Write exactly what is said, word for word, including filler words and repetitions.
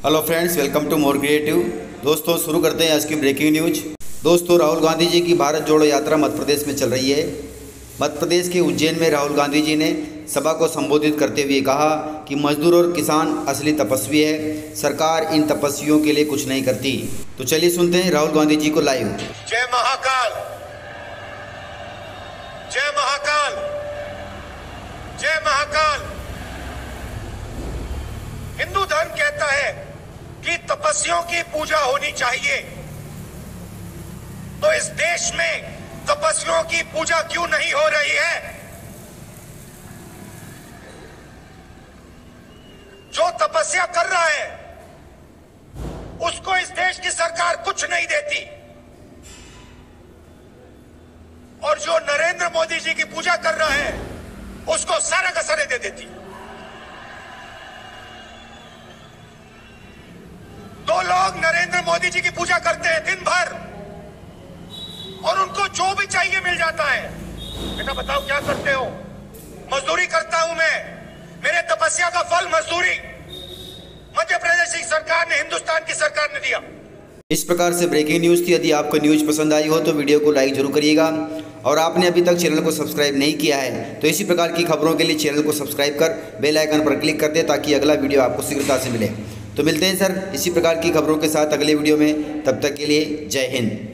Hello friends, welcome to more creative. दोस्तों, शुरू करते हैं आज की ब्रेकिंग न्यूज। दोस्तों, राहुल गांधी जी की भारत जोड़ो यात्रा मध्य प्रदेश में चल रही है। मध्य प्रदेश के उज्जैन में राहुल गांधी जी ने सभा को संबोधित करते हुए कहा कि मजदूर और किसान असली तपस्वी है, सरकार इन तपस्वियों के लिए कुछ नहीं करती। तो चलिए सुनते हैं राहुल गांधी जी को लाइव। जय महाकाल, जय महाकाल, जय महाकाल। हिंदू धर्म कहता है कि तपस्वियों की पूजा होनी चाहिए, तो इस देश में तपस्वियों की पूजा क्यों नहीं हो रही है? जो तपस्या कर रहा है उसको इस देश की सरकार कुछ नहीं देती, और जो नरेंद्र मोदी जी की पूजा कर रहा है उसको सारा का सारे दे देती। दो लोग नरेंद्र मोदी जी की पूजा करते हैं दिन भर, और उनको जो भी चाहिए मिल जाता है। बेटा बताओ क्या करते हो? मजदूरी करता हूं मैं, मेरे तपस्या का फल मजदूरी मध्य प्रदेश की सरकार ने, हिंदुस्तान की सरकार ने दिया। इस प्रकार से ब्रेकिंग न्यूज़ थी। यदि आपको न्यूज़ पसंद आई हो तो वीडियो को लाइक जरूर करिएगा, और आपने अभी तक चैनल को सब्सक्राइब नहीं किया है तो इसी प्रकार की खबरों के लिए चैनल को सब्सक्राइब कर बेल आइकन पर क्लिक कर दे, ताकि अगला वीडियो आपको शीघ्रता से मिले। तो मिलते हैं सर इसी प्रकार की खबरों के साथ अगले वीडियो में। तब तक के लिए जय हिंद।